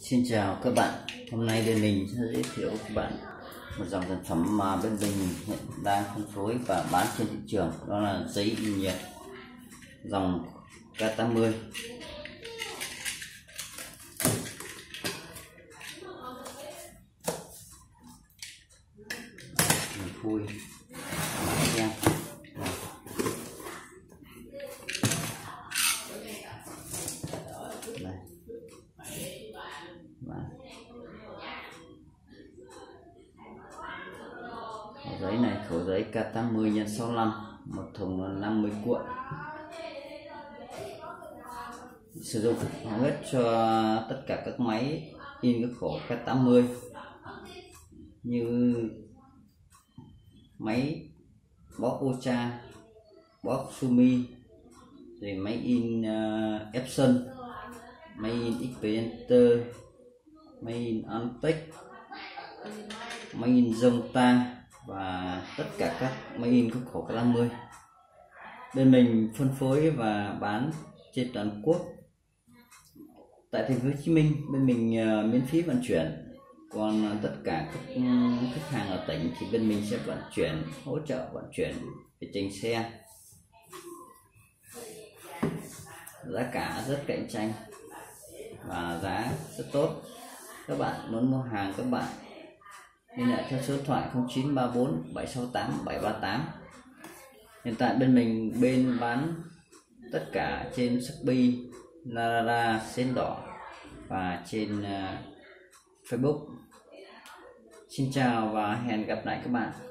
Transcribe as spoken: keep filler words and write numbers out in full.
Xin chào các bạn, hôm nay bên mình sẽ giới thiệu các bạn một dòng sản phẩm mà bên mình hiện đang phân phối và bán trên thị trường, đó là giấy in nhiệt dòng K tám mươi. Mình khui xem. Đây. Khổ giấy này, khổ giấy K tám mươi nhân sáu mươi lăm, một thùng là năm mươi cuộn. Sử dụng hầu hết cho tất cả các máy in các khổ K tám mươi như máy bóp Ocha, bóp Sumi, rồi máy in uh, Epson, máy in ích pê Enter, máy in Antec, máy in Zonta và tất cả các máy in các khổ K tám mươi. Bên mình phân phối và bán trên toàn quốc. Tại thành phố Hồ Chí Minh bên mình uh, miễn phí vận chuyển, còn tất cả các uh, khách hàng ở tỉnh thì bên mình sẽ vận chuyển, hỗ trợ vận chuyển về trình xe. Giá cả rất cạnh tranh và giá rất tốt. Các bạn muốn mua hàng các bạn liên hệ theo số điện thoại không chín ba bốn bảy sáu tám bảy ba tám. Hiện tại bên mình bên bán tất cả trên Shopee, Lazada, Sen Đỏ và trên uh, Facebook. Xin chào và hẹn gặp lại các bạn.